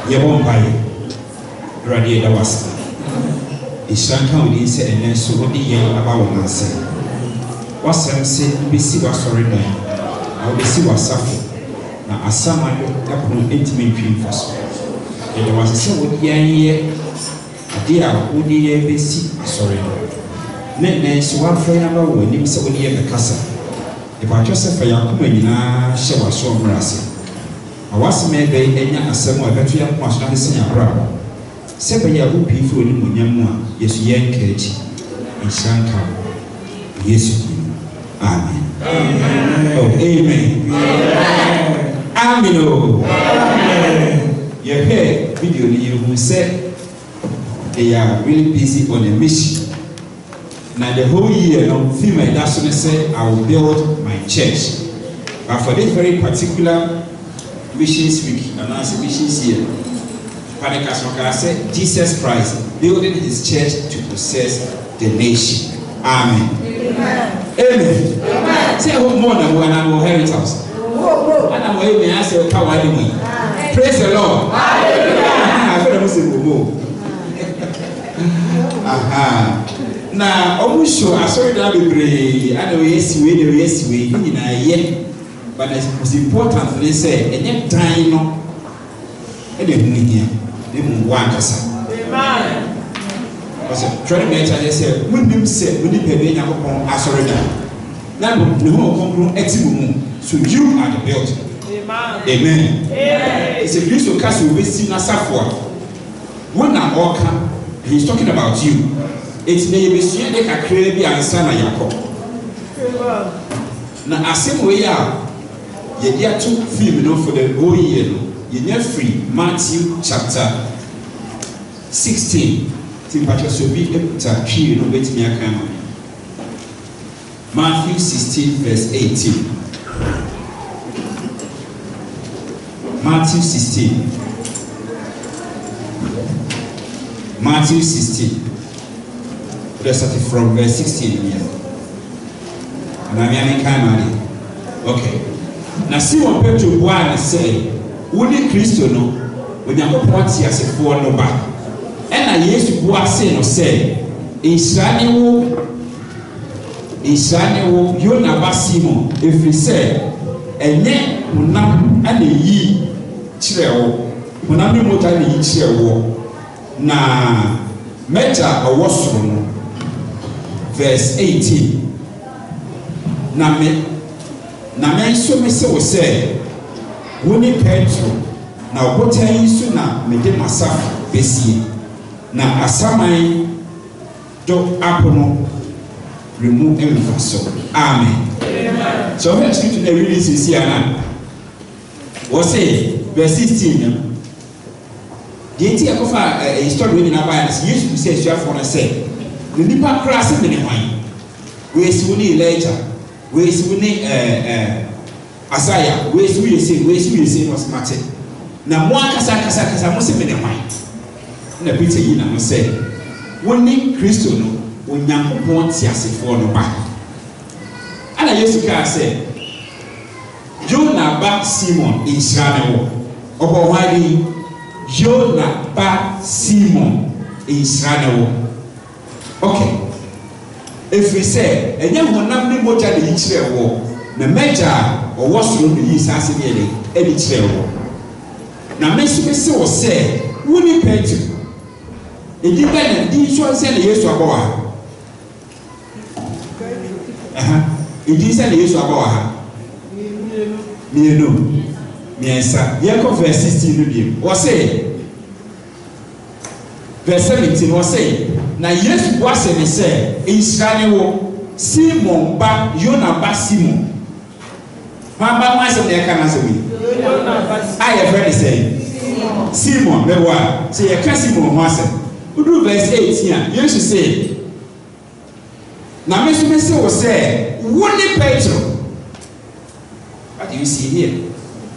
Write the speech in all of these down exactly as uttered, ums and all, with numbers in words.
ye won pai radi da was ishan kan we say enen so wo di yen aba wo nase wasem se besi wa sorry dan aw besi wa safo na asama yo yapono entimi twin faso e da was se wo di yen ye ade a wo di yen besi sorry ne ne so wa fo na ba wo nim se wo di yen kasa e ba twese fa yakoma nyina hye wa so mrase awase me be enya asem a betu ya kwa so na se nya bra se be ya wo pi fo ni munyam mu a yesu yen kaji inshanka yesu amen amen oh amen amen amen oh amen you hear video ni you say they are really busy on a mission. Now the whole year, no female that's when I say I will build my church. But for this very particular missions week, and I say missions year, Padre said Jesus Christ building his church to possess the nation. Amen. Amen. Amen. Amen. Say hope more than one and inheritance. And I'm going to say power anyway. Praise the Lord. Hallelujah. I feel the Muslim. Aha. Na omusho asori da bebre ana we yesiwe de we yesiwe nyina ye but the most important they say enye dan no e de hunu hia de mu wa kasa amen because trying to mention they say munim say muni pebe nyakopon asori da na no ne ho konkron etimu mu so you are the builder amen amen amen it's a grace to cast we see na safwa when na oka he's talking about you. It's the mission they can create the answer na Jacob. Na asem we ya ye dia to film no for the whole year no. Ye nya free Matthew chapter sixteen. Timpacho so bi eputa twi no betimi aka ma. Matthew sixteen verse eighteen. Matthew sixteen. Matthew sixteen. Let's start from verse sixteen here. And I'm going to okay. Now see what Petro Boaz say. Only Christo no. When you go party as a four no back. And I yes Boaz say no say. Israeli wo. Israeli wo. You na basimo. If we say. Enye unam ane yi chire wo. Unam ni mota ane yi chire wo. Na meta awosoro no. Verse eighteen. Na me na me so me se wo se woni Petro na obotan su na me de masaf besie na asaman do apono remove every so amen amen so let's get to the release is here now what say verse sixteen the entire kofa a story we na buy as Jesus say you for say the nipa cross in the wine. We see we Elijah, we see we eh Isaiah, we see we say, we see we say was matter. Na mo akasa akasa akasa mo se me the wine. Na Peter yi na mo say, woni Kristo no, onyankopon ti asefo no ba. Ana Yesu ka say, Jonah ba Simon Israel wo. Obo wadi Jonah ba Simon Israel wo. Okay. If we say, and then one of the motor the each war, the major or what's wrong with his assay any trail war. Now, Mister So say, Woody Petty. It depended, these one send the years to a boy. It is a years to a boy. Me no, me answer. Yankov verse sixteen, or say, verse seventeen, or say, na Yesu was me say Israeli wo Simon ba Yona ba Simon ba ba wa say na kana say I have heard say Simon me wa say ya ka Simon ho say udu verse eighteen Yesu say na me so me say wo say woni Petro. What do you see here?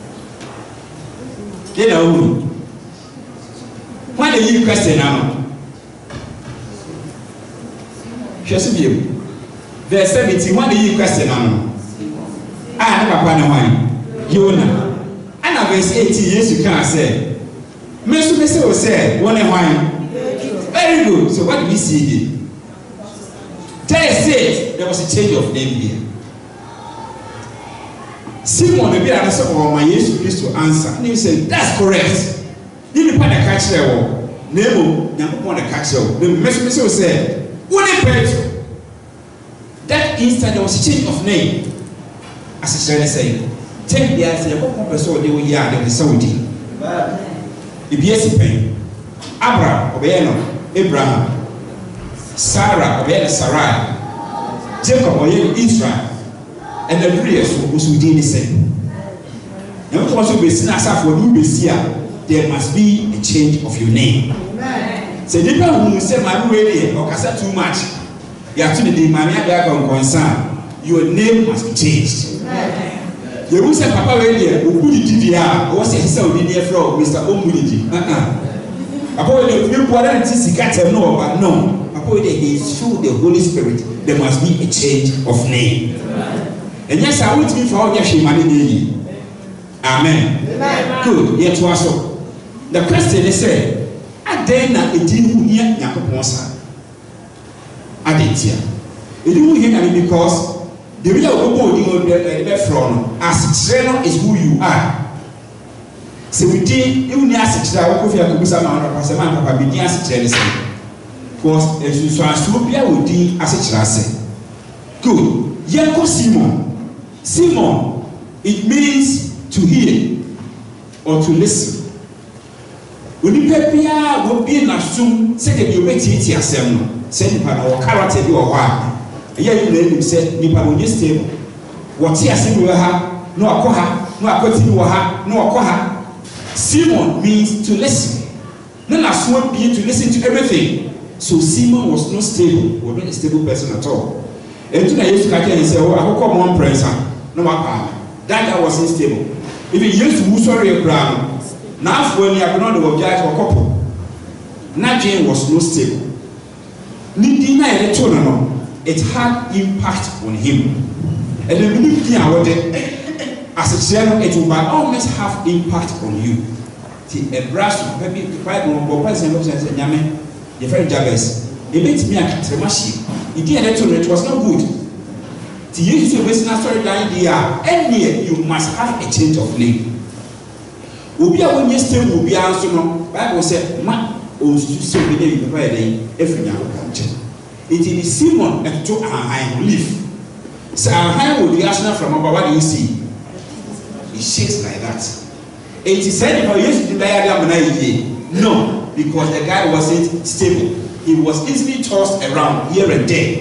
You know when you question now verse seventeen, what do you question on? I never find a wine. Yona. And verse eighteen, yes, you can say, Me so me say we say one and wine. Very good. So what do we see here? Text says there was a change of name here. Simon the Bible said, "Oh my Jesus Christ to answer." And he said, "That's correct." You need to catch there. Nemo, Nampon the catch there. The message said, "What happened?" That instant there was a change of name. As I said, saying, "Ten years ago, one person they were here, they were Saudi." The B S P, Abraham, Obeyeno, Abraham, Sarah, Obeyeno, Sarai, Jacob, Obeyeno, Israel. And the prayers was within the same. Now, because you be seen as for you be here, there must be a change of your name. So, the people who say, "My way, or can too much," you have to be my concern. Your name must be changed. You will say, "Papa, where who put it here? What's the hell in here from Mister Omuliji?" Uh uh. About the few quarter, this is no, but no. About the is through the Holy Spirit, there must be a change of name. And yes, I want to be for your money. Amen. Amen. Good. Yet was so. The question is said, I dare not a deal who hear Yakoponsa. I did here. It didn't hear me because the real opening of the front as trainer is who you are. So we did, even as a child, coffee and Kusa man or Passaman, Papa began as a trainer. Because as you saw, Supia would be as a child. Good. Yanko Simon. Simon, it means to hear or to listen. When you prepare, will be in a soon, second you wait it yourself. Send him or character you or why. And yet you let him say, Nipa on this table. What he has seen with her, no Akoha, no Akoti, no Akoha. Simon means to listen. None of one being to listen to everything. So Simon was not stable, was not a stable person at all. And today I used to catch and say, "Oh, I will come one prince." No matter that guy was unstable. If he used to sorry a ground, now when you have not the object or couple, Najee was not stable. Nidina electoral, it had impact on him. And the belief as a general, it will always have impact on you. The embrace maybe the Bible or person of Yame, your friend Jabez, it makes me a Tremashi. It did was not good. To use your business story idea, and you must have a change of name. Ubi a when you stay will be answered. Bible said, "Man, oh, so we need to pray every young country." It is Simon and to our high relief. So our high will be asking from about what do you see? It shakes like that. It is said for you to die. No, because the guy wasn't stable. He was easily tossed around here and there.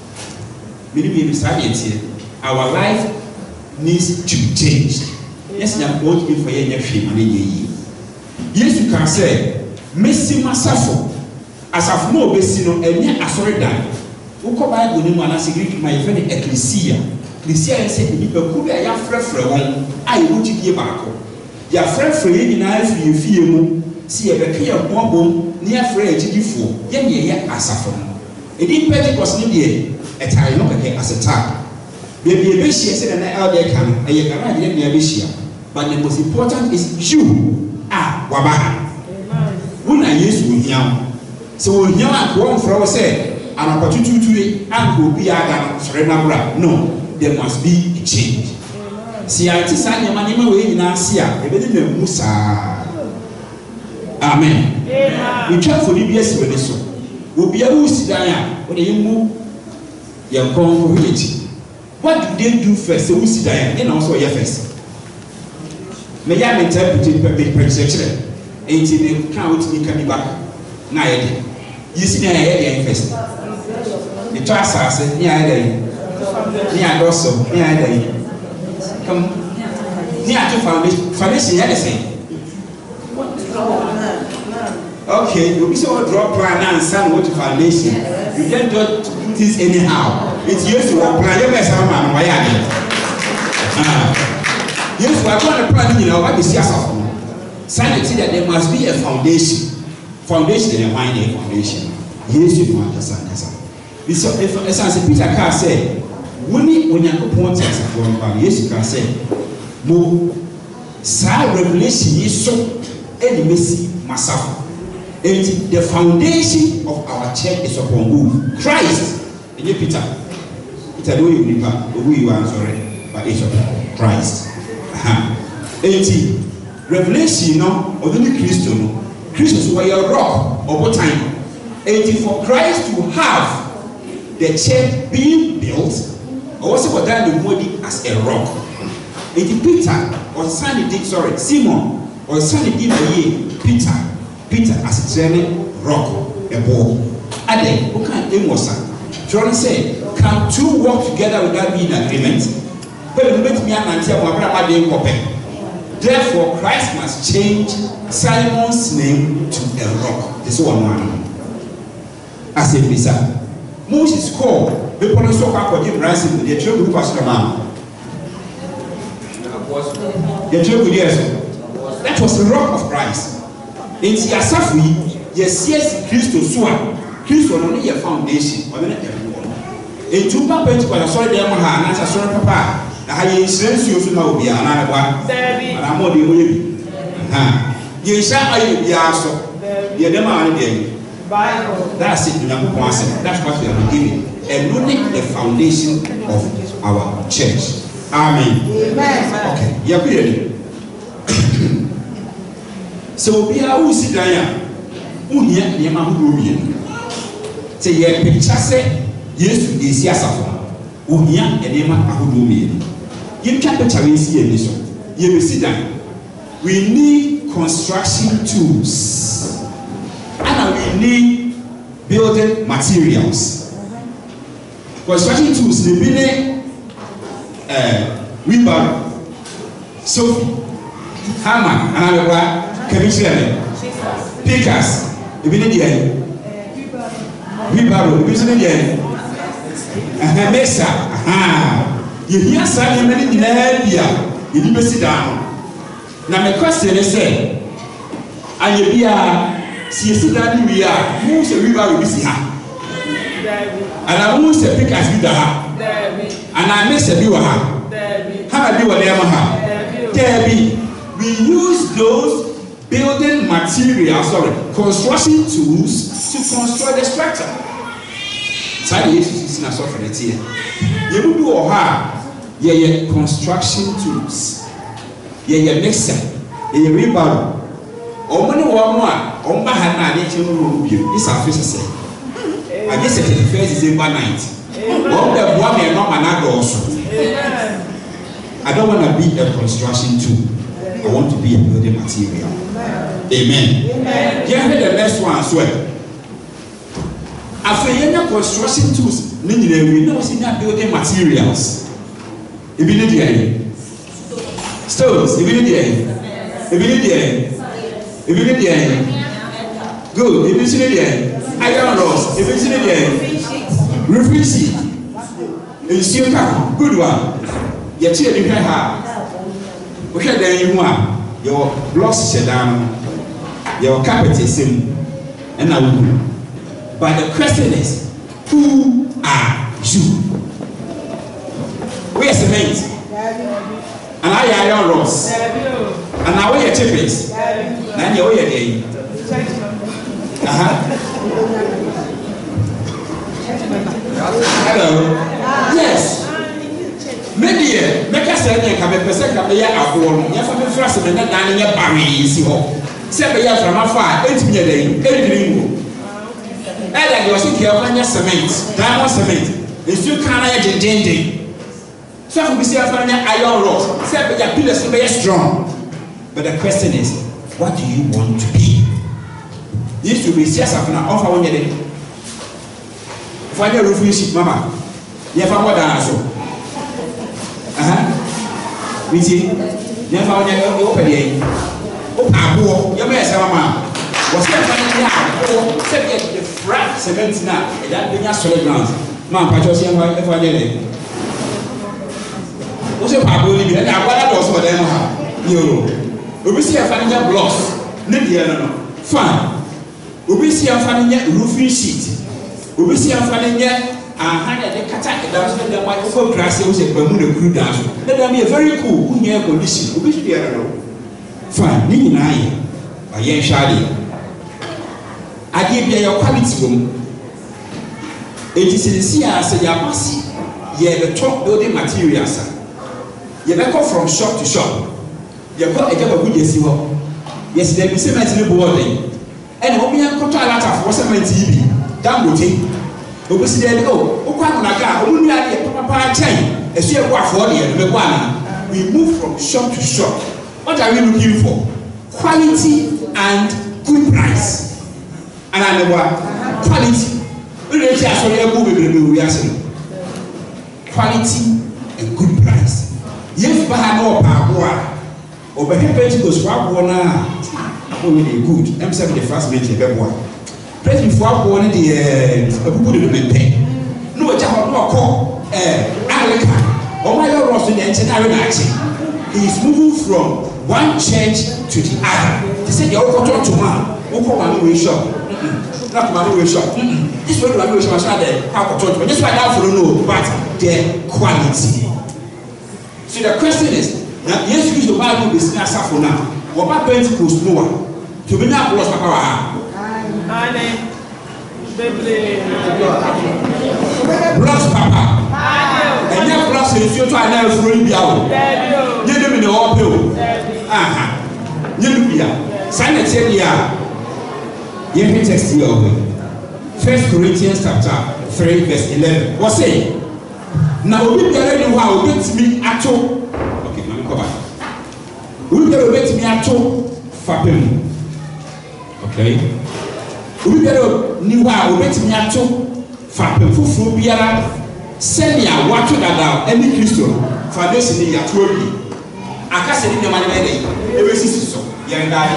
Our life needs to be changed. Yes, you are going to be for your money. Yes, you can say, "Messi Masafo, as I've no Bessino, and yet I saw it down. Who come by with him and I say, my friend Ecclesia. Ecclesia said, "You could be a friend for one. I want to give back. Your friend for you in I feel you feel. See a becky of one bone near Fred to give for. Yen ye Asafo. It didn't pay because Nidia. A time not as a tag. Baby, a bishia said an elder can, and you cannot get me a bishia. But the most important is you. Ah, Wabaha. When I use with him. So when you are one for say, an opportunity to it, and will be a surrender. No, there must be a change. See, I just sang your money away in Asia, a bit in the Musa. Amen. We try for the B S with this one. We'll be able to sit down when you move. Your community. What do they do first? So we sit down and also your first. May I interpret it perfectly? Eighteen count me coming back. Now, you see, I had first. The trust us, near day, near also, near day. Come near to foundation. Foundation, yeah, the same. Okay, you be so drop plan and send what to foundation. You can't do this anyhow. It's used to apply your best man. Why are you? Yes, we are going to plan, you know, what is your software? Silence that there must be a foundation. Foundation and find a foundation. Yes, you want to understand. As I Peter Carr said, when you put points as a yes, you can say, more. Side revelation is so. any messy masafo. And the foundation of our church is upon who? Christ. And you Peter. Peter, no you never who you are sorry, but it's of Christ. Aha. And Revelation no, or the Christ no. Christ was a rock of what time? And for Christ to have the church being built, or was it what that the body as a rock? And Peter or Sunday did sorry, Simon or Sunday did for Peter. Peter as a training rock, a ball. And then, who can Amosa? John said, can two work together without being in agreement? But let me until my day. Therefore, Christ must change Simon's name to a rock. This one man. As a visa. Moses called the police of Aquadim Ransom, the children who passed the man. The children, yes. That was the rock of Christ. In Siasafi, yes, yes, Christo Swan, Christo on your foundation, or the everyone. In two papas, when I saw them, and I saw Papa, I insurance you to know be another one, and I'm more the way. You shall be also, the demand again. That's it, that's what we are giving. And running the foundation of our church. Amen. Amen. Okay, you're ready. So we are who sit down. Who here near my room? Say, ye picture say, yes, to this year suffer. Who here and near my room? You can't picture in see this one. You will sit down. We need construction tools. And we need building materials. Construction tools, the building, uh, wheelbarrow, sofa, hammer, and other Commissioner, pickers, if you need the end, wheelbarrow, if you need the end, and Mesa, aha, you hear something many in the area, you need to sit down. Now, my question is, and you be a see down we are, who's a wheelbarrow with her, and I who's a pickers with her, and I miss a viewer, how I do whatever, Debbie, we use those building materials, sorry, construction tools to construct the structure. So the issues is not so for the team. You will do aha, yeah, yeah, construction tools, yeah, yeah, mixer, yeah, yeah, wheelbarrow. Or money one more, or my hand, I need to review. This our first say. I guess it is the first December night. All the one may not man also. I don't want to be a construction tool. I want to be a building material. Amen. Amen. Here the next one as well. After you construction tools, we know see that building materials. If you need the stones, if you need the if you need the if you need the good, if you need the iron rods, if you need the roofing sheet, and steel cap, good one. Yet you didn't have. We had then you want your blocks shut down, your carpet is in, and I will. But the question is, who are you? Where's the mate? And I are your rods. And now where your chippings? And you're where again. Uh-huh. Hello. Yes. Maybe make us say that we person can be a born. You have to first and then down in your barry. See how. Say we are from afar. Eight million day. Eight million. And then you are saying you have your cement. Diamond cement. It's still kind of a ding. So we see a iron rod. Say we are pillars to be strong. But the question is, what do you want to be? You should be serious of now. Offer one day. Find a roofing sheet, Mama. You have more than so. Uh-huh. We see. You have found your open day. Oh, Abu, your master, Mama. Was there finding out? Said the frat cement now. That being a solid ground. Mama, I just see if I did it. What's your Abu? And I wanted also for them. You. We see a finding blocks. No, fine. We see a finding roofing sheet. We see a finding and had a attack down to the microphone grass was a Bermuda crew down. Let them be a very cool, who near condition. We should be a fine, Nini, by yen hwade ade bia your quality bom enti sisi a se ya pasi ye the top building materials ye be come from shop to shop ye go e jaba gudi esi ho yes there be cement ni board and obi an koto alata for cement bi Dangote obi si there go o kwa na ga o nu ade papa pa chain esu e go afọ de be go ana we move from shop to shop. What are we looking for? Quality and good price. And I know what quality. We don't just say we are quality and good price. Yes, but I know power. Over here, Pentecost, what one are really good. I'm saying the first meeting, the boy. President for one of the people who will pay. No, it's not call Anglican. Oh my God, Ross in the engineering action. He is moving from one church to the other. He said, "You all got to man. Who come and do shop? Not man do shop. This way, man do shop. I said, how got to? This way, I don't know, but the quality." So the question is, now yes, use the Bible business for now. What about Pentecost Noah? To be now plus Papa. Amen. Plus Papa. And your plus is your try now for you. You live in the old pill. Aha. You live here. Sign it here. You can text you away. First Corinthians chapter three, verse eleven. What's it? Now we be ready how we get me at all. Okay, let me come back. We get wait me at all. Fapem. Okay. We get ni how we get me at all. Fapem fufu biara. Send ya watu dada any Christian foundation ni ya tuobi akase ni nyama ne ebe sisi so ya ndai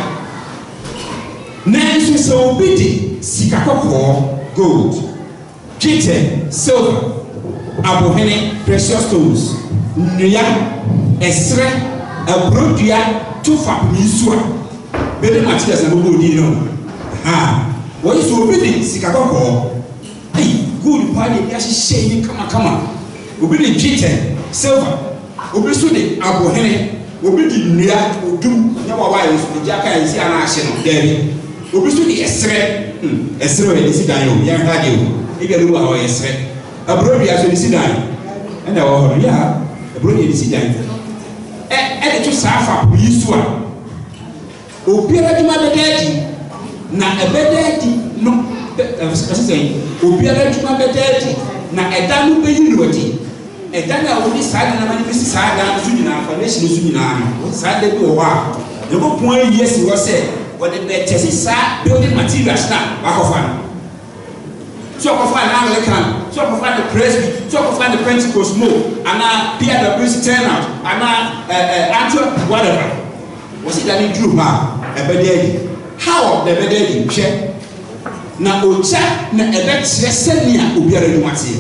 nanso so obidi sika kokko gold jite silver abohene precious stones nnua esre abrodua tufa misua bede materials na bobo di no ha wo so obidi sika kokko ai good party ya shey kama kama obi de jite silver obi so de abohene obi di nnua odum nya wa wa so ja ka isi ana ahye no there obi so de esre hmm esre we isi dan yo ya ha de o e ga lu wa esre abroad ya so isi dan and I wa ya abroad ya isi dan e e de to safa yisu a obi ra duma be dedi na ebededi no say obi ara duma be dedi na eda no be yinodi eda na wo ni saa na mani bisi saa da so nyina foundation so nyina no saa da bi wo ha de bo pon yes wo say wo de be tesi saa building materials na ba ko fa so ko fa na Anglican so ko fa the Presby so ko fa the Pentecost mo ana P W C turnout ana eh Antwerp whatever wo si da ni drew ha e be dedi how the be dedi hwe na ocha na ebe kire senia obiara ni wate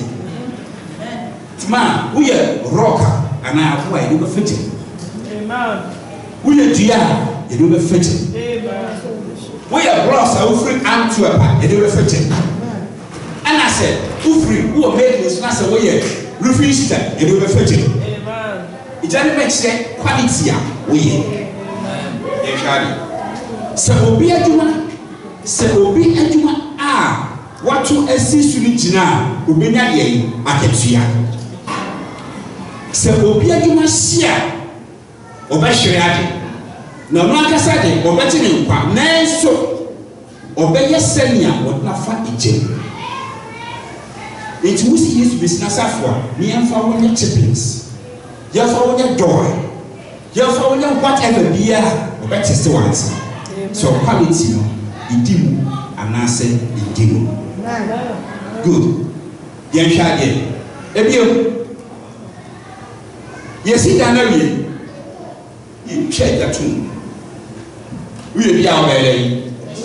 tima we rock ana afọ e do be fit amen we dua e do be fit amen we bros a free Antwerp e do be fit ana say free who make this na say we roofing system e do be fit amen e jani be kire quality a we amen e shari se obi aduma se obi aduma a watu asisu ni jina obenya de aketua se obi aduma hia obehwere ade na no akasa de obeti ne nkwa nanso obeye senia wona fa eje enti wusi Yesu business afọ ni emfa wonya chippings ya fa wonya door ya fa wonya whatever bia obeti se wansi so quality no idimu anase idimu good yen hwa de ebio yesi dana wie you check that tune we be our belly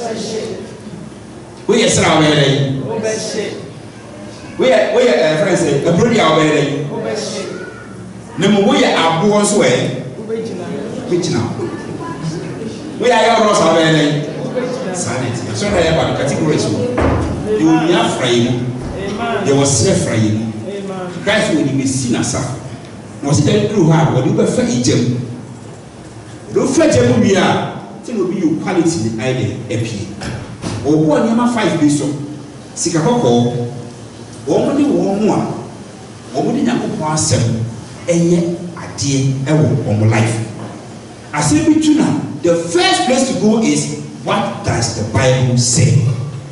we are sra belly we are we are friends say a brother our belly nemu we are abo so e we china we are your rosa belly sanity so na ya ba categories you will be afraid amen there was afraid amen Christ will be seen as a no see that through her what you be fa ijam do fa jam bia tell you quality idea epi or one yama five biso sika koko wo mo wo mo a wo mo de Yakobon asem eye ade ewo wo life asem bi tuna the first place to go is what does the Bible say.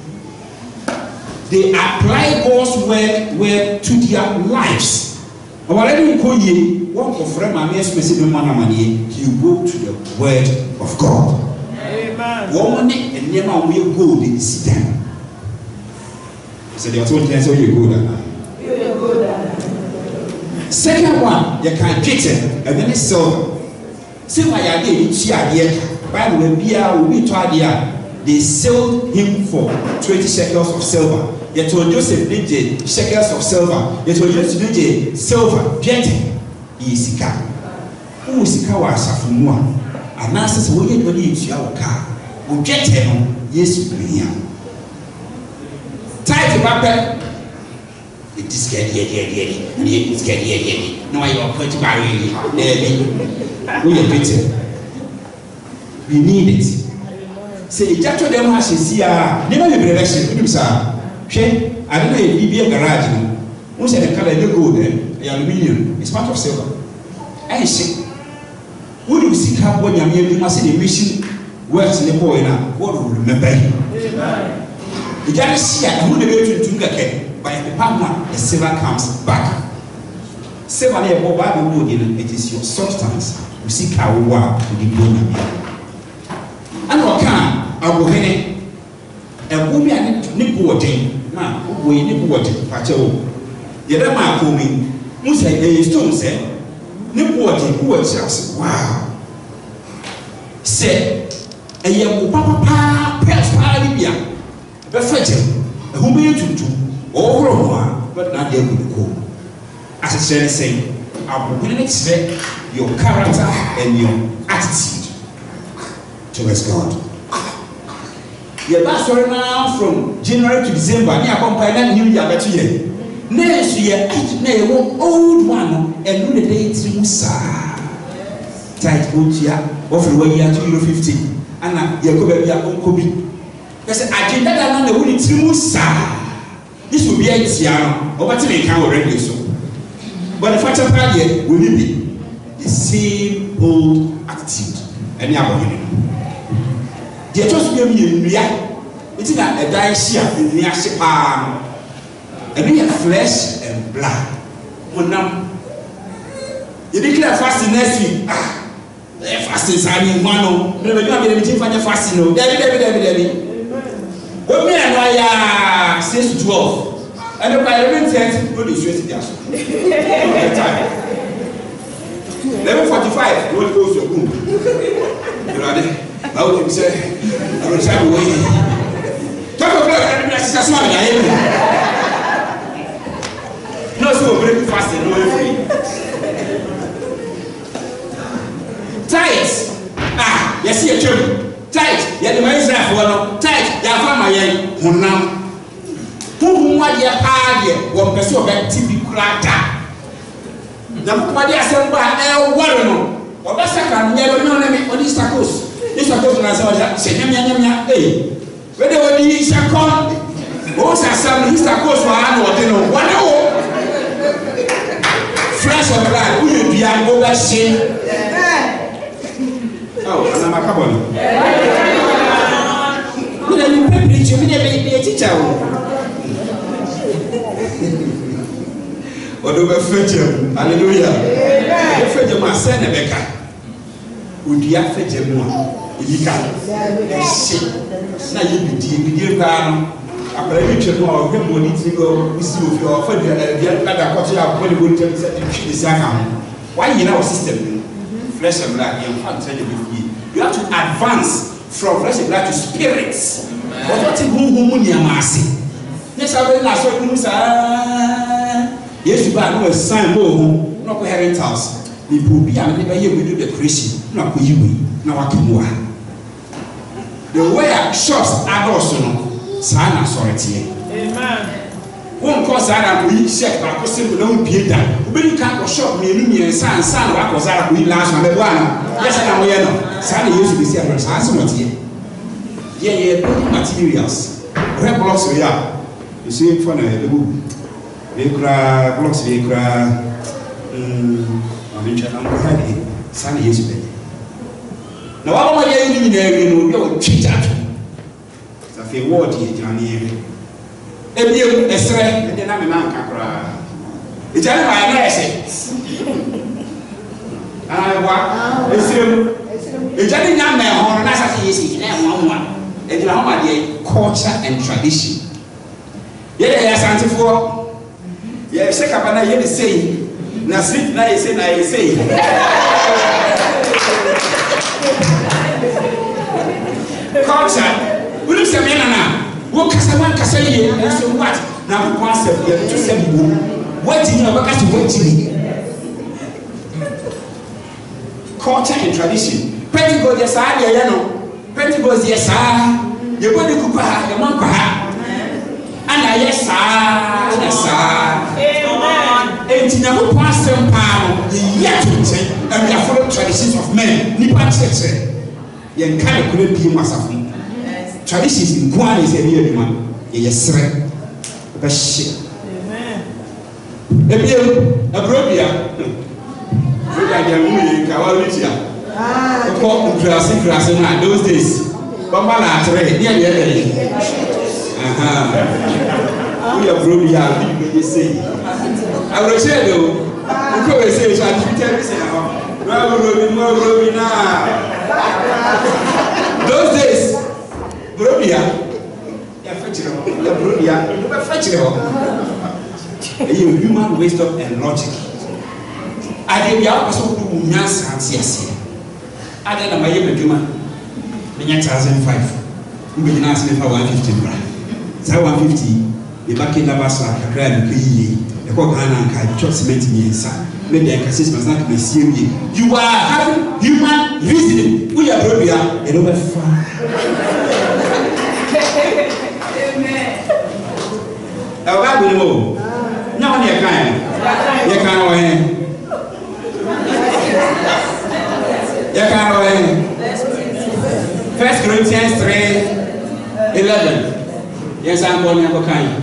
They apply God's word, word to their lives. Already ko ye one of friend my message you go to the word of God. Amen. Woman and never will go the sit down. So they are told them so you go there. Second one, you can get it and then it's silver. See my idea, she idea. Bible will be a will be to they sold him for twenty shekels of silver. They told Joseph did shekels of silver. They told Joseph did silver. Piente, Isika. Who is Kawa Safumua? And now says, we get ready to our car. We get him, yes, we here. Tight back. It is get here, here, here, and it is get here, here. No, I are put to marry. We are better. We need it. Say, Jato them has a see a never be election. Sir. I don't know if you be a garage. Who said the color you go there? Aluminium. It's part of silver. I say, would you see how when you must see the mission works in the boy now? What will remember you? The judge see who the way to Tunga by the partner, the silver comes back. Silver near Bible wood, it is your substance. You see how we are to the bone. And what can I will hit a woman nipwating, ma, who we nipwating, Pacho. Yet, my coming, Musa, a stone said, nipwating, who was just wow. Said, a young papa, perhaps Parabia, but fetch him, who made you to over one, but not there with the cool. As I said, say, I will expect your character and your attitude towards God. Yeah, that's right now from January to December. Near company new year better year. Next year, I one old one and do the day to Musa. Tight old year, offer one year two euro fifty. And you go back your own copy. That's an agenda that the only three Musa. This will be a year. Or what they can already so. But the fact of that year will be the same old attitude. And you are they just give me a real. It's not a dice in the Ashipam. And we have flesh and blood. One now, you declare fasting next week. Ah, they're fasting, I mean, one. Never got anything for your fasting. No, David, David, David, David. What me and I six to twelve. And if I eleven thirty, go to straight to the house. eleven forty-five, go to your room. You know that? I would say, I will try to wait. Talk about it, that's what I am. No, so break fast and no free. Tight. Ah, you see a children. Tight. You have the mindset for tight. You have my young. Who now? Who want your hard? One person of T V crata. The Mupadi assemble a warren. Or that's a can never know me on this tacos. This was talking about say, hey, where they were the Shakon, most are some Mister Coast for Anno, you know, what flash of light, who you be a over shame. Oh, and I'm a couple. Would I be privileged to be a teacher? Or do we fetch him? Hallelujah. Fetch him, my son, Rebecca. Would you have fetch him? You can shit. Now you be deep, you can. After every trip, or him will need to go. We see if you are for the other country. I'm going to go to the second. Why you know system? Flesh and blood, you can't tell you with you. You have to advance from flesh and blood to spirits. What you who who you mercy? Yes, I will not show you, sir. Yes, you buy no sign, no, no coherent house. We will be able to do the Christian, not for you. Now I can move. The way shops are also no sign authority. Amen. One cause Zara we check back ko simple no be da. Obi kan ko shop me enu me san san wa ko Zara we last one be bwana. Yes na mo ye no. Sa na Yesu be see am sa so motie. Yeah yeah building materials. Red blocks we are. You see for na the book. We kra blocks we kra mm abicha na mo hadi. Sa na Yesu be. Na wa mo ye ni ni na wi no yo twicha. Sa fe word ye jani. Ebiem esre de na me man kakra e jare ba na ese ah wa esrem e jare nya me ho na sa se yesi na ho ho e jira ho ma de culture and tradition ye de ya santifo ye se kapa na ye de sei na sleep na ye sei na ye sei culture ulu se me na na wo kasa wan kasa ye so what na ko concept ye to say bi what you know about what you culture and tradition Pentecost yes ah ye no Pentecost yes ah ye body kupa ha ye man kwa ha ana yes ah yes ah amen enti na ko concept pa no ye to say and we are follow traditions of men ni pa church ye nkan ko bi mu asafo traditions in Guan is a real man. Yes, sir. Amen. Ebien, Abrobia. Brother, they are moving. Kawalitia. Ah. Ko classic class na those days. Bamba na tre. Dia dia dia. Aha. We are Abrobia. We say. Abroche do. Ko we say so I tell you say na. No Abrobia, no Abrobia. Those days. Brobia, ya fetchiro, ya brobia, you be fetchiro. You human wisdom and logic. Ade bia ko so ku nya santi ase. Ade na maye meduma. Menya one thousand five. Mbe na ase fa one fifty bra. Za one fifty, e ba ke na ba sa kakra na kiyi. E ko Ghana nka chop cement ni ensa. Me dey ka six months na ka sie wi. You are having human reasoning. We are brobia, e no be fa. Now, God will know. Now, you're kind. You're kind of way. You're kind of way. First Corinthians three eleven. Yes, I'm going to be kind.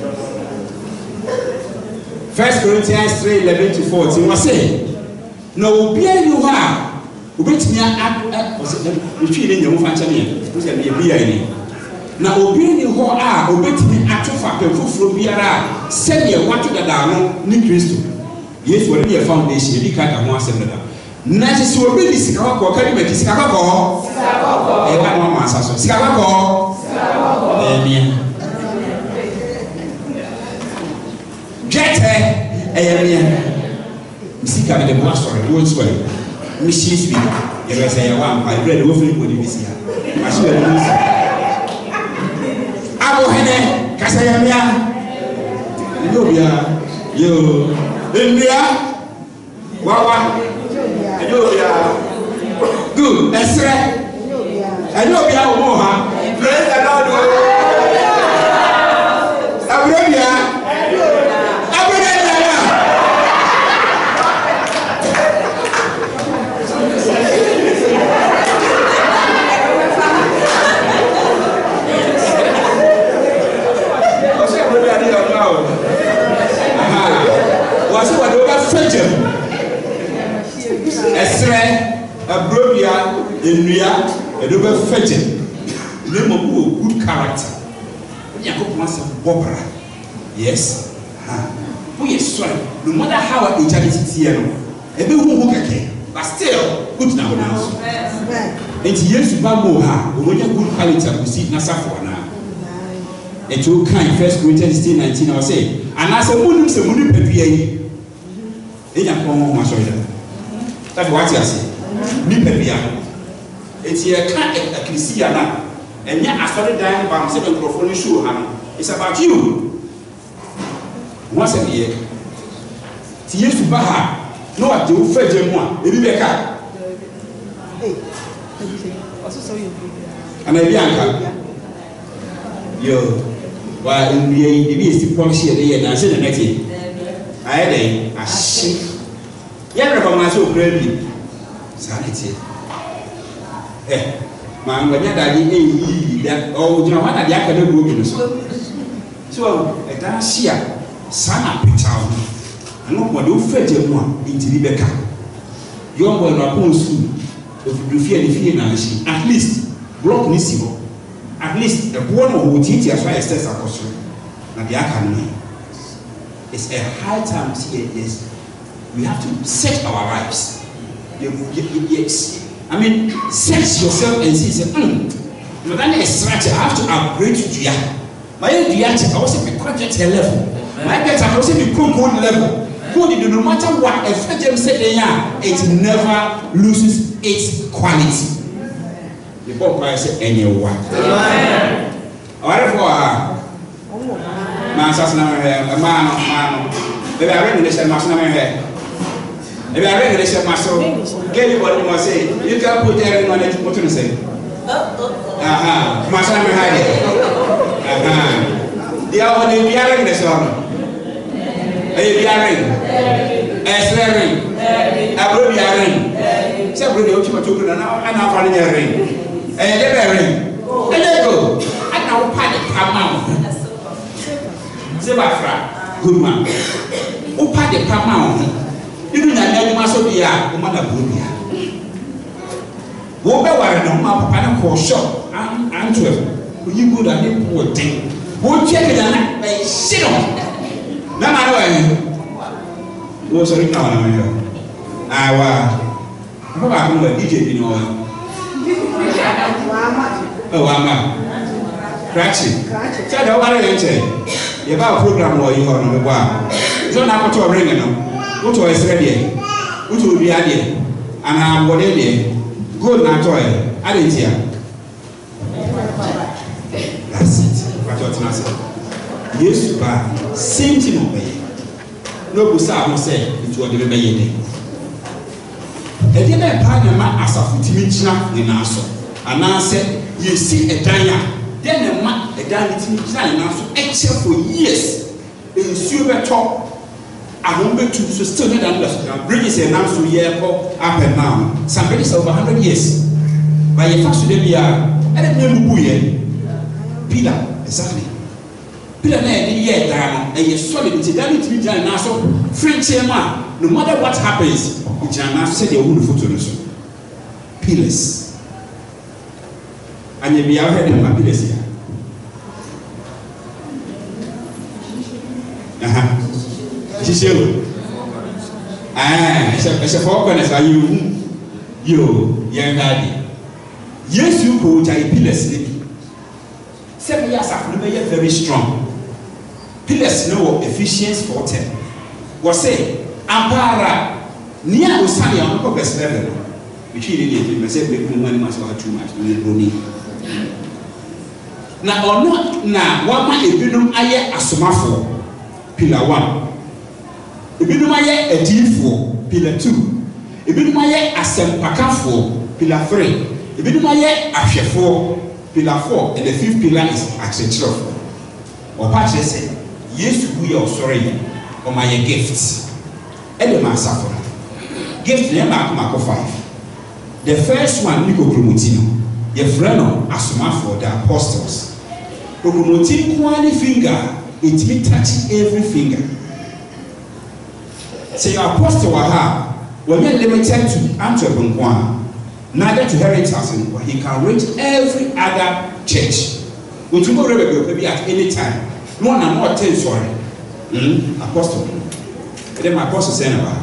First Corinthians three eleven to fourteen. What's it? No, be a new one. Wait me up. If you didn't know, function, who's a be a na obi ni ho a obetimi atofa pefufuro biara sɛde e wato dada no ni Kristo Yesu wɔ ne foundation bi ka ka ho asɛm dada na sɛ obi ni sika kɔ ka ni ma sika kɔ sika kɔ e ba no ma asa so sika kɔ sika kɔ e bia gete e ye bia sika me de bo asɔre wo nsɔre mi shi bi ye be sɛ ya wa mpa bread wo fili ko di bi sika ma shi be no sika Abo hene kasayamia Yobia yo India wawa Yobia good esre Yobia omoha praise the Lord Abrobia Abrobia was what over fetching Esre Abrobia India and over fetching name of good character Yakob wants a bobra yes who is sorry no matter how a eternity here ebe who keke but still good now now and yes bambo ha omonya good character we see na safo na et you kind First Corinthians sixteen nineteen I say and as a munum se munum pedua yi enya ko mo ma so ya that what you say ni pedua et ye ka ecclesia na enya asori dan ba se microphone show ha no it's about you once a year ti Yesu ba ha no wa de wo faje mu a ebi be ka eh oso so you ana bi anka yo Why in the the policy of the year and the next year? I had a ship. Yeah, from my so greatly. Sanity. Eh, man, when you're that, oh, you know what? I can't do it. So, a dance here, Sana Pital. I know what you fed him one into the Becca. Young boy, Rapon school, if you fear the fear, at least, block Nissimo. At least the one who teach as well as test our question. Now, the academy. It's a high time to see this. We have to set our lives. Yes. I mean, set yourself and see, say, hmm, but then it's structure. I have to upgrade to ya. My own diache, I was at the project level. My better, I was at the good level. Good, no matter what, a federal said, it never loses its quality. The book I said, anyone. Whatever. Man, a man, man. Maybe I read this and must not have. Maybe I read this and must so. Get you what you must say. You can put everything on it. What to say? Aha, must not have it. Aha. They are only bearing this one. A bearing. A slaring. A blue bearing. Several of you took an hour and a half on your ring. A bearing. And there go. I know panic come out. Sebafra, good man. Opa de Pama, you do not know Masodia, Umana Bunia. Woba were no map and a shop, and Antwerp, you good and you poor thing. Won't check it and I sit on. No matter what's a now. I was, I know a D J, you know. Oh, I'm Cratchit. Tell the one I say. You have a program or you are on the bar. So now to a ring, go to a ready, go to the idea, and I'm what they good now toy. I didn't hear. That's it. What you're not saying. Yes, but same thing over no Busa will say it will be made. A dinner parliament as a futiminchina in Nassau, and I said, you see a diner. Then a man, a guy now except for years in super top. I won't be to still not understand. Bridges announced to year up and down. Somebody is over hundred years. By a fast to the beer, and a new buoy. Pillar, exactly. Pillar, a year down, and you're solid into that to be done now. So, French man, no matter what happens, it's an answer they won't photos. Pillars. And you be out here in my village here. Uh-huh. She said, ah, it's a four corners. Are you, you, young daddy? Yes, you go to a pillars. Seven years after, you are very strong. Pillars know efficiency for ten. Was say, Ampara, near Osani on the best level. Which he did, you say, make money must have too much. Now, or not now, what might a binum aye asomafo, pillar one. A binum aye a deal for, pillar two. A binum aye asempakafo, pillar three. A binum aye ashefo, pillar four. And the fifth pillar is accentual. Or Patrick said, yes, we are sorry, or my gifts. And the man suffer. Gift them back Marco five. The first one, Nico Promotino. Your friend asomafo the apostles. Promoting one finger, it may touch every finger. Say your apostle aha, when you're limited to Antwerp and Kwan, neither to Heritage, but he can reach every other church. Which will be at any time. No one more ten sorry. Mm? Apostle. And then my apostle said about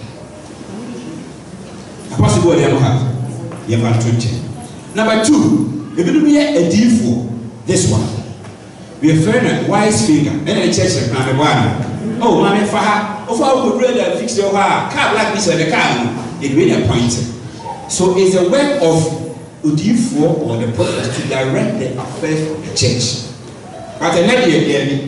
apostle go there no have. You have twenty. Number two, if you be a deal for this one, we are friend wise finger, and a church like Nana. Oh, Mammy Faha, of our good brother fix your car, car like this or the car, it really appointed. So it's a work of the deal for or the prophet to direct the affairs of the church. But the next year,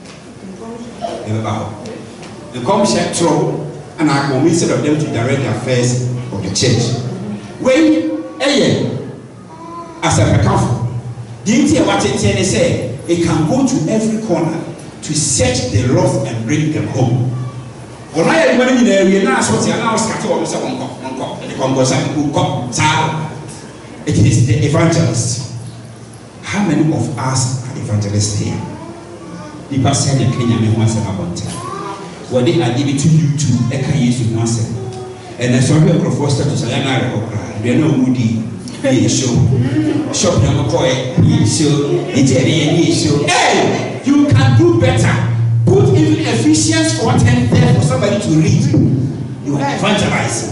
the commission trouble and I come instead of them to direct the affairs of the church. When a year as a council, didn't hear what it say, it can go to every corner to search the lost and bring them home. It is the evangelist. How many of us are evangelists here? The person in Kenya may once have one time. When they are giving to you to Eka Yesu once. And I saw a microphone to Sayana Okra. They know Moody. He show. Shop number boy. He show. He show. Hey! You can do better. Put even Ephesians content there for somebody to read. You are evangelizing.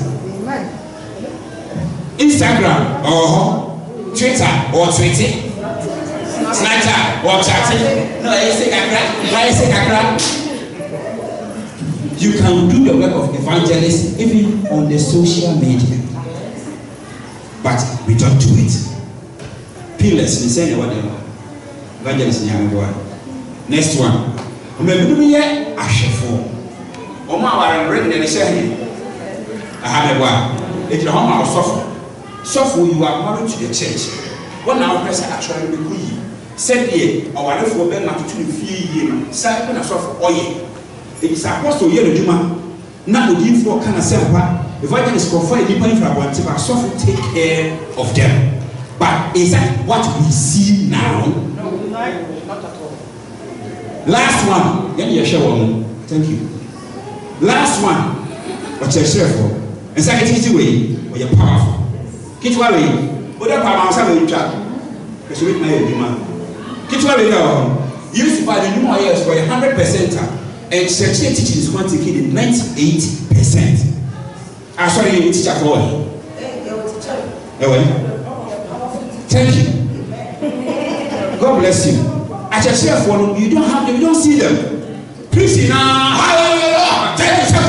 Instagram or Twitter or Twitter. Snapchat or chatting. No, I say Kakra. I say Kakra. You can do the work of evangelism even on the social media. But we don't do it. Pillars, we say what they are. Evangelism, yeah, next one. Remember me here, Ashefo. Oma are written in the Shahid. I have a one. It's the home of Soph. Soph, you are married to the church. One hour person actually be good. Said ye, or whatever for Ben not to fear ye, Simon and Soph, or ye. It is apostle Yellow Juma. Now, we give for kind of semper. If I can confer anybody from one tip, Soph will take care of them. But is that what we see now? No, not at all. Last one, get me a show on. Thank you. Last one, what's your circle? And second, it's the way where you're powerful. Get away, but that power is having a trap. Because you my demand. Get away, you used to buy the new years for a hundred percent, and church teaching is going to kill it ninety-eight percent. I'm sorry, you teach at all. Thank you. God bless you. At your share for them, you don't have them, you don't see them. Preaching now, hallelujah,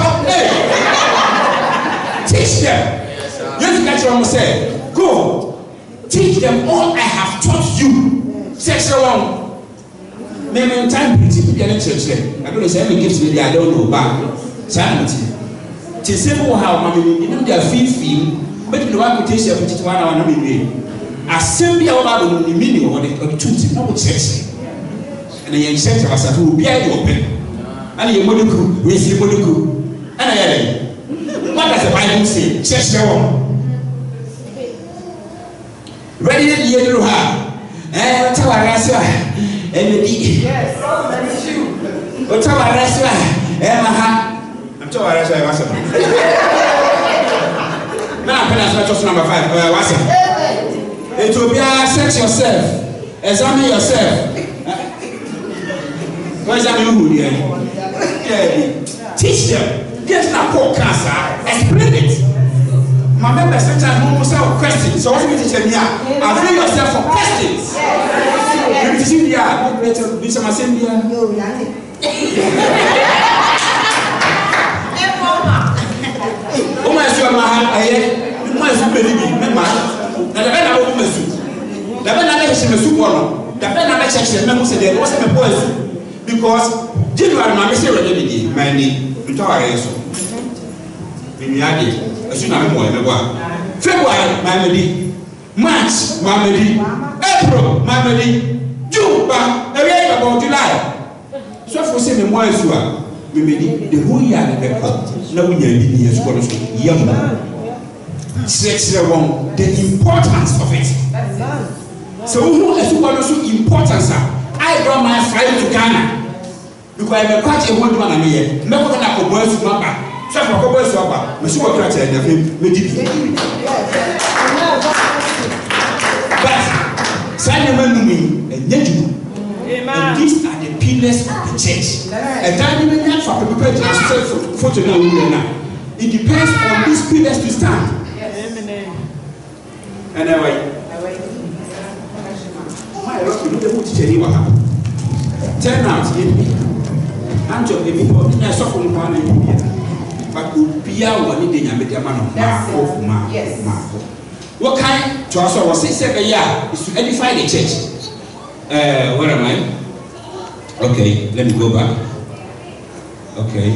teach them. Yes, that's what I'm saying. Go, teach them all I have taught you. Sexual one. Maybe in time, pretty people in church. I don't know, say, any gifts maybe I don't know, but charity. To say, oh, how, mommy, you know, they are feel feel, but you know, I could teach you to one hour, no, maybe. Assembly about the meaning of the truth, no church. And the young center was who be open. And your Moduku, we see Moduku. And I what does the Bible say? Church go on. Ready to hear you have. Eh, what's our answer? And the yes, that is you. What's our answer? Eh, Maha. I'm told our answer. Now, I'm going to number five. What's it? It will be a search yourself, examine yourself. What is that you here? Teach them. Get a podcast, explain it. My members sometimes almost have questions. So what do you teach them here? Avail yourself for questions. You teach them here. Not better to be some assembly. Oh my God, my hand, I hear. You must believe me, my na the bena wo mesu the bena na hye mesu ko no the bena na cheche me say there was me boys because January ma me say we dey dey mani nto are so me miade asu na me boy me boa February ma me di March ma me di April ma me di June ba e we about July so for say me boy so a me me di the whole year na be ko na wo nya bi ni yesu ko no so yam the importance of it. So who is also importance? I brought my friend to Ghana because I'm a quite a one man here. Never gonna go boys to Mapa. So for go boys to Mapa, we should go to the but Simon me and Neju. And these are the pillars of the church. And that even for people to photo now. It depends on these pillars to stand. And anyway, my rock, you know the wood cherry what happened. Turn out, in me. I'm just a bit of a soft one in India. But Ubia one in the man of Marco. What kind to us was six seven years is to edify the church. Uh, where am I? Okay, let me go back. Okay.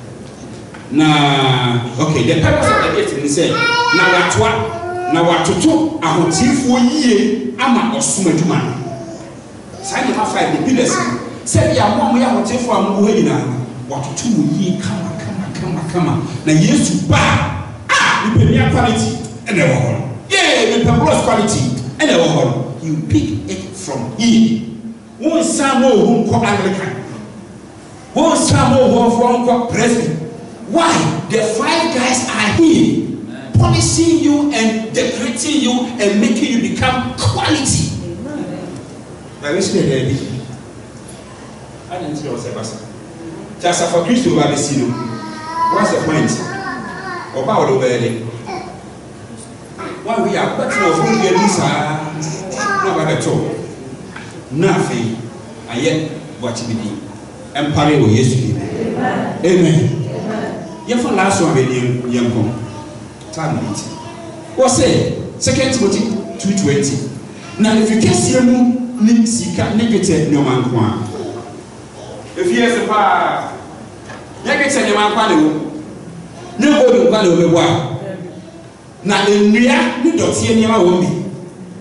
Now, okay, the purpose of the meeting is saying, now that's what. Na watoto ahotifo yie ama osuma dwuma Sign my five, the pillars. Say, ya mom, ya will take for a movie now. What to do, ye come, come, come, come. Now, yes, to buy. Ah, you pay me quality and a wall. Yeah, you pay plus quality and a wall. You pick it from here. One Samo who call Anglican. One Samo who call president. Why? The five guys are here, punishing you and decorating you and making you become quality. I wish they had it. I didn't know what's just for Christ to have seen you. What's the point? About over there. One we are better of who you are. No matter all. Nothing. I yet what you did. Empire will yesterday. Amen. Your last one, young home. Time it. What's it? Second Timothy two twenty. Now, if you can see a moon, Sika negative no man quan. If you have a bar, negative no man quan, no one will value the war. Now, in Ria, you don't see any other woman.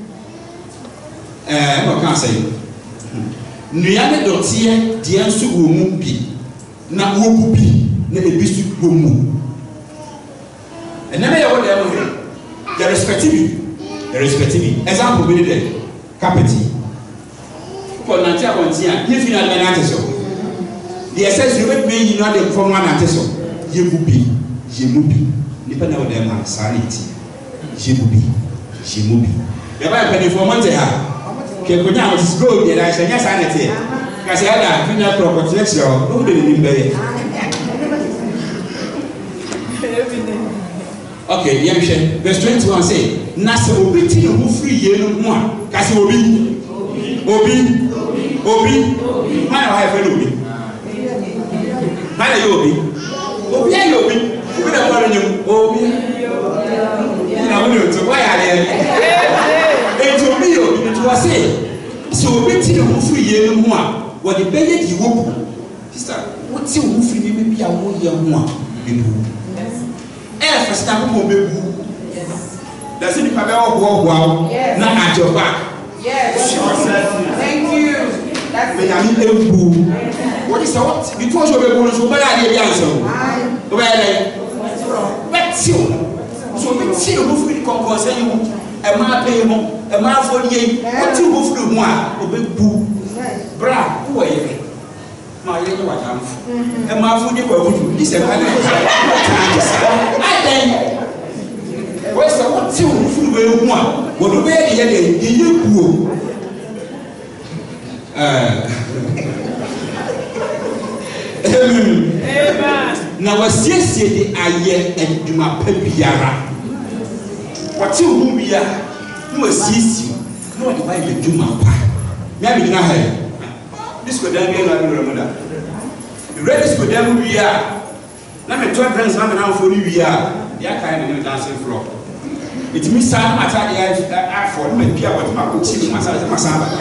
Eh, what can I say? Niane don't see the answer will be. Now, who be? Na ebisu gomu enema ya wo dem ho the respective the respective example be there carpet for nanti abonti a ye fi na be na teso the excess you make me you know the from one teso ye bubi ye mubi nipa na wo dem ha sanity ye bubi ye mubi ya ba pe for monte ha ke konya was go there I say yes sanity ka say ada fi na property lecture no dey ni be. Okay, yeah, verse twenty-one say, Nasa obi ti no free ye no mo a. Kasi obi. Obi. Obi. Mana wa fe no obi. Mana yo obi. Obi ya yo obi. Obi na kwa nyum. Obi. Na mo no to why are there? E to obi obi to wa say, so obi ti no free ye no mo a, wo de beye di wo. Sister, what ti wo free me bi a wo ye mo a. Bibu. Eh, first time we go baby. Does it come out go wow? Not at your back. Yes. Thank you. That's me. I mean, ebu. What is that? Because you were so bad, I answer. Well, but you. So we see you move with concourse and you. A man pay him. A man for the what you move through one. Obebu. Bra, who are you? My little what I'm and my food you this is I then what's the what two food we want? What do we have the you Amen. Now was yes the aye and do my pepiara. What you we are no assist you. No divide the do my pie. Maybe not have. This could then be another remember. The red could then be a. Let me try friends having out for you. The kind of dancing floor. It means some attack the for me. Pierre was my team, myself, myself.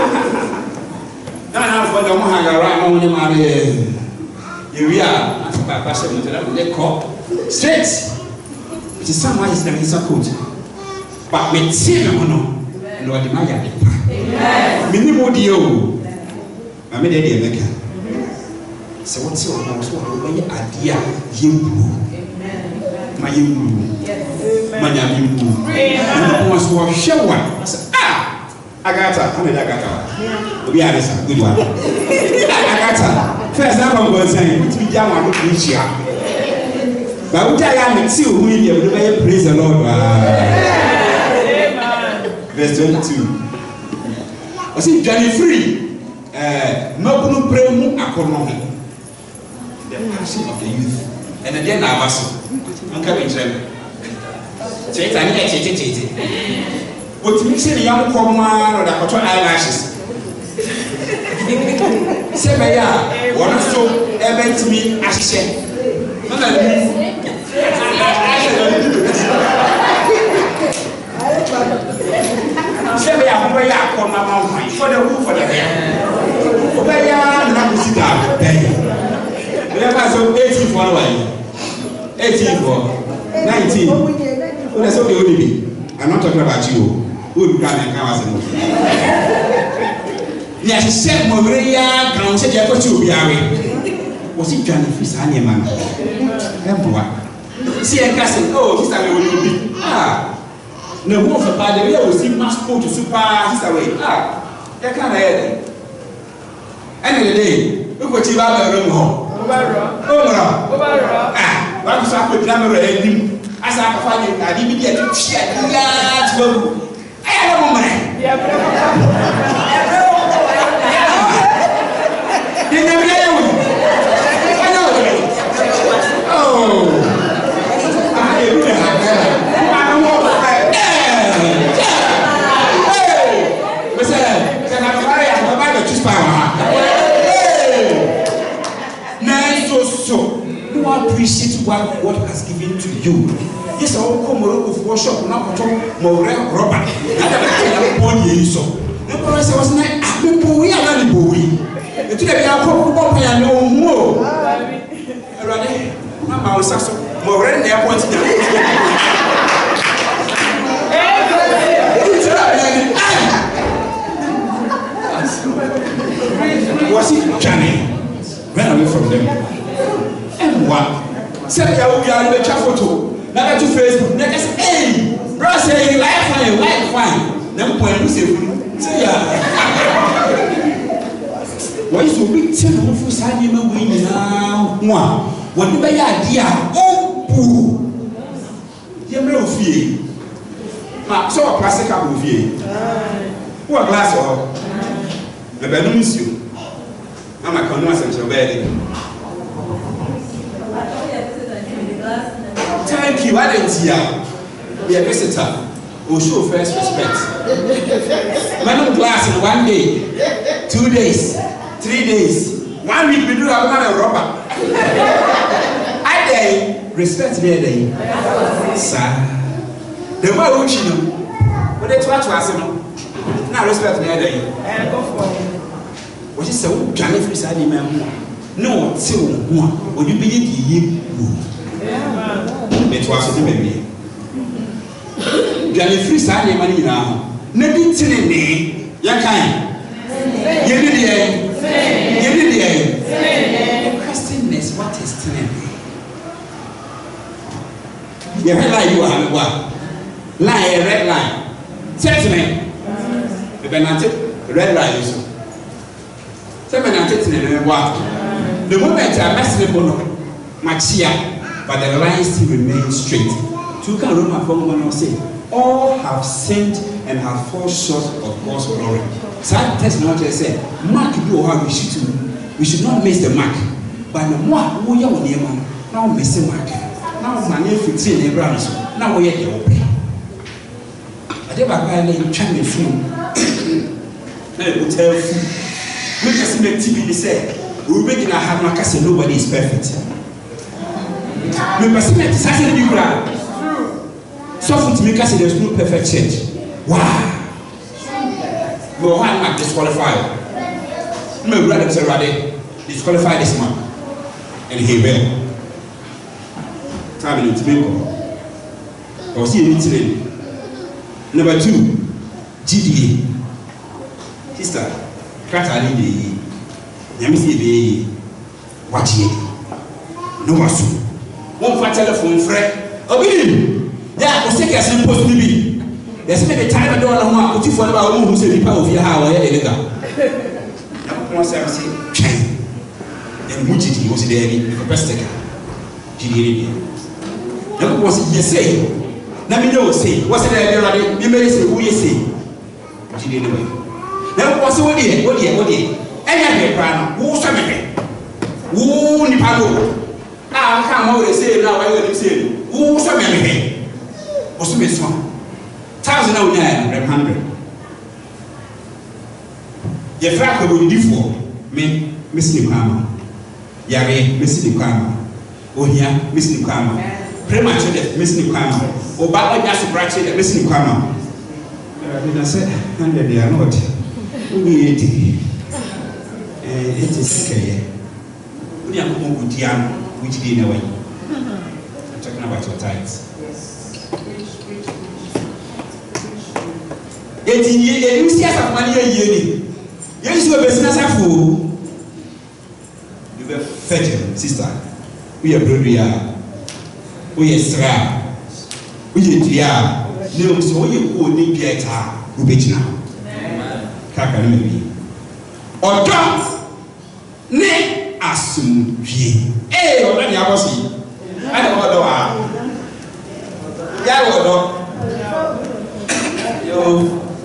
Now, for the Mohanga around on the Maria. Here we are. After my passion, they call straight. It is someone is the Misa coach. But with Simon, Lord, the Maya. Minimo Dio. I made a American. So, what's your most idea? You, my you, my you, must walk show one. Ah, I got her. I got her. We are a good one. I got her. First, I'm going to say, it's me down with each year. But what I am see who you praise the Lord. Verse twenty-two. I see Johnny Free. No premu akono. The passion of the youth. And again I was anka be trem. Chete ani e chete chete. What me say the young comma or the cotton eyelashes. Say me ya, one so ebe timi ahye. No na me. Say me ya ko ya ko na ma for the who for the hair. Obaya na kusita ben. We have so eighteen for one. eighteen for nineteen. Oh, that's okay, Olivi. I'm not talking about you. Who will come and come as a ni a share mo were ya ground se dia ko ti obi awe wo si dwane fi sa ne ma no emboa si e ka se oh sister me woni obi ah na wo fa ba de we wo si passport super sister we ah e ka na ye ene de dey we ko ti ba ba ro mo ho ba ro o mo ro ba ro ah ba ko sa ko dina me ro e dim asa ka fa ni na di bi de ti tia ya ti bo ai ala mo mare ya bro ya bro ni na bi ayo oh ah e bi ha ah mo ba eh eh bese se na ba ya ba ba de chispa ha na so so no appreciate what God has given to you. Yes, I will come Morocco for shop, not to more Robert. I don't know what you saw. The person was not the boy, I don't know boy. The two of you are probably no more. Ready? Mamma was so more than the appointed. Was it Johnny? Ran away from them. And what? Said I will be on the photo. Now to Facebook. Now say, hey, bro, say you like fine, like fine. Then point you say, say yeah. Why is so big? Say no for sign you me now. One. What do you idea? Oh, boo. You may fear. Ma, so a plastic cup of fear. What glass of? The bedroom is you. I'm a connoisseur of your bed. Thank you. I didn't see you. Be a visitor. We'll show first respect. Madam glass in one day, two days, three days, one week we do have another rubber. I day respect me day. Sir, the one who you know, but that's what you ask him. Now respect me day. What is so? Can you freeze any man? No, so one. Would you be the it was a baby. Granny free Sunday money now. Maybe ten me, Yakai. You did the end. You did the end. The question is, what is ten me? You realize you are what? Line a red line. Say to me. The Benantic red line. Say Benantic what? The moment I mess with Bono, Machia. But the line still remains straight. Two can run my phone when I say, all have sinned and have fallen short of God's glory. So I test not to say, Mark do how we should do. We should not miss the mark. But the more we are on the man, now miss the mark. Now my name fifteen in Abraham. Now we are the open. I did my guy named Champion Food. I will tell you. We just make T V say, we make it a hard mark and nobody is perfect. Me person say say be kura. So for me say there's no perfect change. Wow. No one might disqualify. Me brother say ready disqualify this man. And he will. Time to make up. Or see anything. Number two, G D A. Sister, Kata Lady. Yamisi be watch it. No wasu. One for telephone friend. Obi, yeah, we take a simple post maybe. There's maybe time I don't know what you for about who say people of your house. Now, once I say, chain. Then Mujiti was there in the best taker. G D A. Now, was it you say? Now, me know say, what's it there? You may say, who you say? G D A. Now, what's what dear, what dear, what dear? Any other who's something? Who Nipano? I can't always say now. I will say, who so many? What's the song? Thousand out there, hundred. Your frack will be for me, Miss Nikama. Yare, Miss Nikama. Oh, yeah, Miss Nikama. Premature death, Miss Nikama. Oh, but just to branch it, Miss Nikama. I said, hundred they are not. Only eighty. It is okay. We are going to Diana. Which day in a way? I'm talking about your tithes. Eighteen years, you see, as a money a year. Yes, you are business fool. You were fetching, sister. We are brother. We are stra. We are dear. No, so you go need Peter. Who bet now? Kaka maybe. Or don't ne assume. Eh, or any other see. I don't know. Yeah, yo,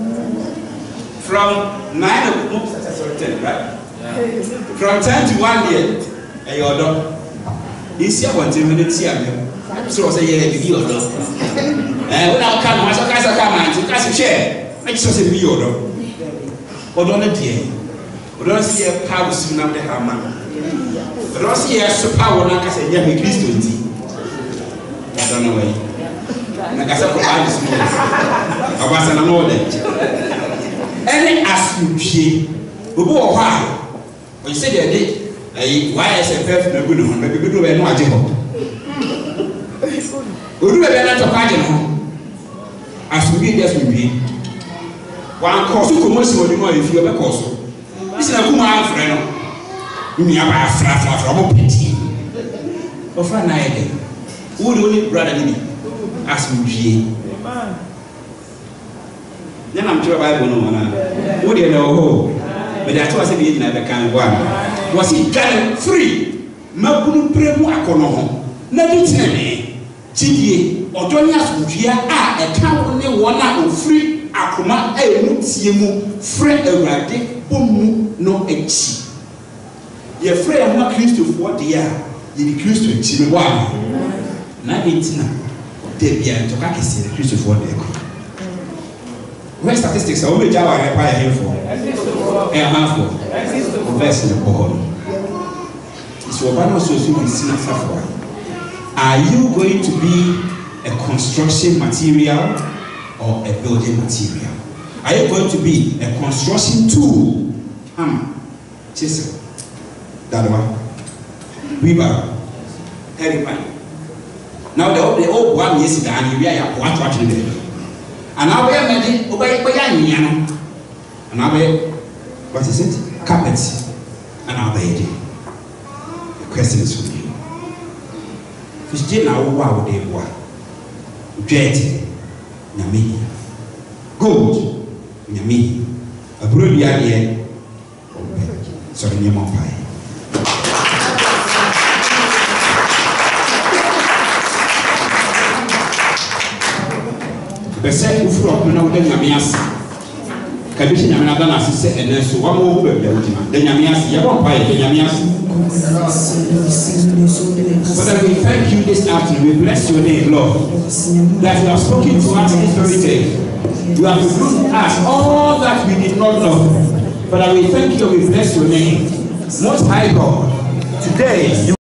from nine o'clock, sorry, ten, right? Yeah. From ten to one year, a your dog. This year, one ten minutes here. So I say, yeah, give you a dog. And when I come, I say, come and you share. I just say, be your dog. Or don't let you. Or don't see a power soon after her man. But don't see a power, like I said, yeah, me Christian. I don't know why. Nakasa provide this news. Abasa na more than. Any assumption. Obo oha. When you say the day, eh, Y S F F na good one, maybe good one no aje ho. Odu be na to kaje no. Assumption just be. Wan course ko mo si wodi mo efi obe course. Isi na kuma afre no. Ni aba afra afra afra mo peti. Ofra na ede. Who do only brother ni? Ask me, then I'm sure Bible no man. What do you know? But that's what I said. You never can go. Was he got free? Mabunu premu akono. Na ditene. Tidie. Odoni asujia a e kan ne wona o free akoma e mu tie mu free awurade bomu no echi. Ye free am Kristo for dia. Ye di Kristo echi me wa. Na etina. Debian to kakisi the Christian for the where statistics are only Java require him for a half for verse in the board. So one also are you going to be a construction material or a building material? Are you going to be a construction tool? Hammer, chisel, that one, weaver, everybody. Now the the old one yes down you are what what you do. And now we are made obey obey and now what is it? Carpet. And now they the question is for you. Fish did now wow they were. Jet Yami. Gold Yami. A brood here. Sorry, near my pie. The second from now, then Yamias. Kabishi Yamanadana said, and then so one more word, then Yamias, Yabon Pai, Yamias. Father, we thank you this afternoon. We bless your name, Lord, that you have spoken to us this very day. You have revealed us all that we did not know. Father, we thank you. We bless your name. Most High God, today you